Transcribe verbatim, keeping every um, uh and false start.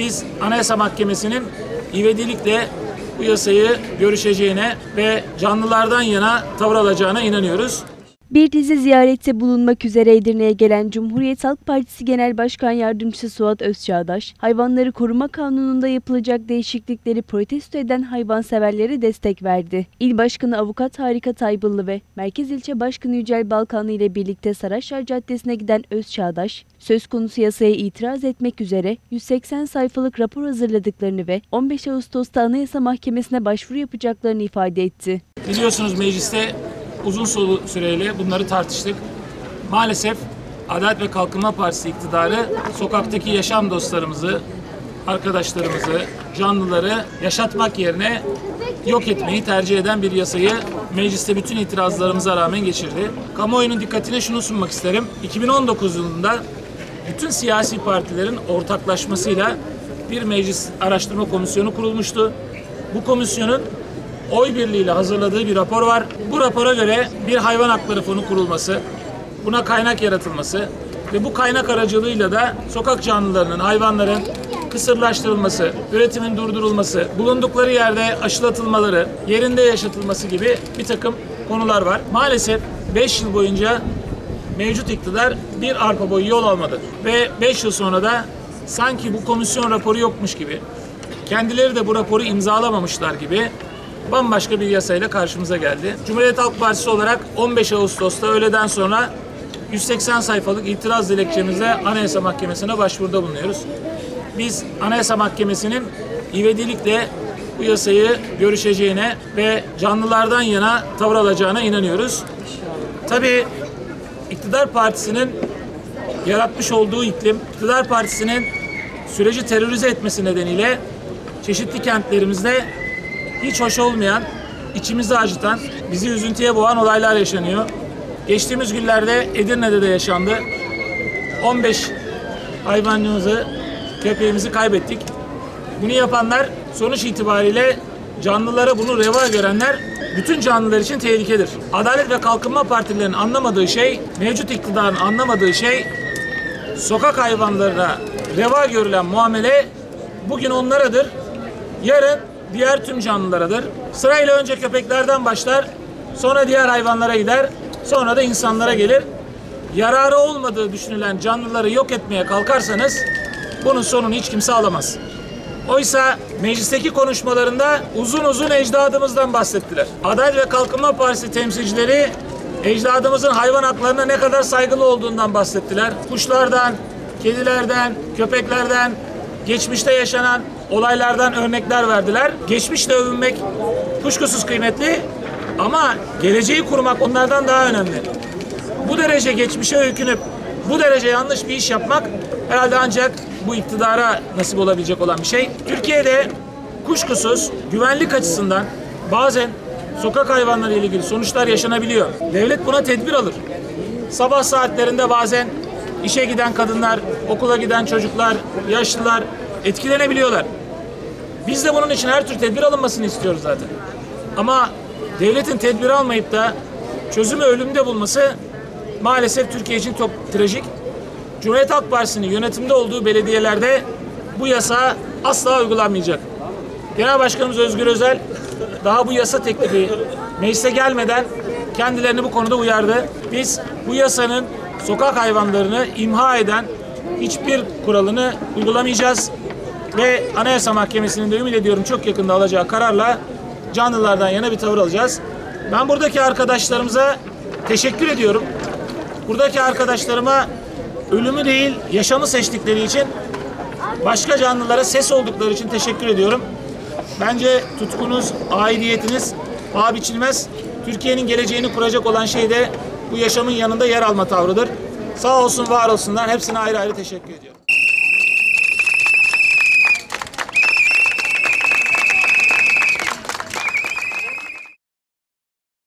Biz Anayasa Mahkemesi'nin ivedilikle bu yasayı görüşeceğine ve canlılardan yana tavır alacağına inanıyoruz. Bir dizi ziyarette bulunmak üzere Edirne'ye gelen Cumhuriyet Halk Partisi Genel Başkan Yardımcısı Suat Özçağdaş, hayvanları koruma kanununda yapılacak değişiklikleri protesto eden hayvanseverlere destek verdi. İl Başkanı Avukat Harika Taybıllı ve Merkez İlçe Başkanı Yücel Balkanlı ile birlikte Saraçlar Caddesi'ne giden Özçağdaş, söz konusu yasaya itiraz etmek üzere yüz seksen sayfalık rapor hazırladıklarını ve on beş Ağustos'ta Anayasa Mahkemesi'ne başvuru yapacaklarını ifade etti. Biliyorsunuz mecliste uzun süreyle bunları tartıştık. Maalesef Adalet ve Kalkınma Partisi iktidarı sokaktaki yaşam dostlarımızı, arkadaşlarımızı, canlıları yaşatmak yerine yok etmeyi tercih eden bir yasayı mecliste bütün itirazlarımıza rağmen geçirdi. Kamuoyunun dikkatine şunu sunmak isterim. iki bin on dokuz yılında bütün siyasi partilerin ortaklaşmasıyla bir meclis araştırma komisyonu kurulmuştu. Bu komisyonun oy birliğiyle hazırladığı bir rapor var. Bu rapora göre bir hayvan hakları fonu kurulması, buna kaynak yaratılması ve bu kaynak aracılığıyla da sokak canlılarının, hayvanların kısırlaştırılması, üretimin durdurulması, bulundukları yerde aşılatılmaları, yerinde yaşatılması gibi bir takım konular var. Maalesef beş yıl boyunca mevcut iktidar bir arpa boyu yol almadı ve beş yıl sonra da sanki bu komisyon raporu yokmuş gibi, kendileri de bu raporu imzalamamışlar gibi bambaşka bir yasayla karşımıza geldi. Cumhuriyet Halk Partisi olarak on beş Ağustos'ta öğleden sonra yüz seksen sayfalık itiraz dilekçemizle Anayasa Mahkemesi'ne başvuruda bulunuyoruz. Biz Anayasa Mahkemesi'nin ivedilikle bu yasayı görüşeceğine ve canlılardan yana tavır alacağına inanıyoruz. Tabii iktidar partisinin yaratmış olduğu iklim, iktidar partisinin süreci terörize etmesi nedeniyle çeşitli kentlerimizde hiç hoş olmayan, içimizi acıtan, bizi üzüntüye boğan olaylar yaşanıyor. Geçtiğimiz günlerde Edirne'de de yaşandı. on beş hayvanımızı, köpeğimizi kaybettik. Bunu yapanlar sonuç itibariyle canlılara bunu reva görenler bütün canlılar için tehlikedir. Adalet ve Kalkınma Partilerinin anlamadığı şey, mevcut iktidarın anlamadığı şey, sokak hayvanlarına reva görülen muamele bugün onlaradır, yarın diğer tüm canlılaradır. Sırayla önce köpeklerden başlar, sonra diğer hayvanlara gider, sonra da insanlara gelir. Yararı olmadığı düşünülen canlıları yok etmeye kalkarsanız bunun sonunu hiç kimse alamaz. Oysa meclisteki konuşmalarında uzun uzun ecdadımızdan bahsettiler. Adalet ve Kalkınma Partisi temsilcileri ecdadımızın hayvan haklarına ne kadar saygılı olduğundan bahsettiler. Kuşlardan, kedilerden, köpeklerden, geçmişte yaşanan olaylardan örnekler verdiler. Geçmişle övünmek kuşkusuz kıymetli ama geleceği kurmak onlardan daha önemli. Bu derece geçmişe öykünüp bu derece yanlış bir iş yapmak herhalde ancak bu iktidara nasip olabilecek olan bir şey. Türkiye'de kuşkusuz güvenlik açısından bazen sokak hayvanları ile ilgili sonuçlar yaşanabiliyor. Devlet buna tedbir alır. Sabah saatlerinde bazen işe giden kadınlar, okula giden çocuklar, yaşlılar etkilenebiliyorlar. Biz de bunun için her tür tedbir alınmasını istiyoruz zaten. Ama devletin tedbir almayıp da çözümü ölümde bulması maalesef Türkiye için çok trajik. Cumhuriyet Halk Partisi'nin yönetimde olduğu belediyelerde bu yasa asla uygulanmayacak. Genel Başkanımız Özgür Özel daha bu yasa teklifi meclise gelmeden kendilerini bu konuda uyardı. Biz bu yasanın sokak hayvanlarını imha eden hiçbir kuralını uygulamayacağız. Ve Anayasa Mahkemesi'nin de ümit ediyorum çok yakında alacağı kararla canlılardan yana bir tavır alacağız. Ben buradaki arkadaşlarımıza teşekkür ediyorum. Buradaki arkadaşlarıma ölümü değil yaşamı seçtikleri için, başka canlılara ses oldukları için teşekkür ediyorum. Bence tutkunuz, aidiyetiniz paha biçilmez. Türkiye'nin geleceğini kuracak olan şey de bu yaşamın yanında yer alma tavrıdır. Sağ olsun, var olsunlar. Hepsine ayrı ayrı teşekkür ediyorum.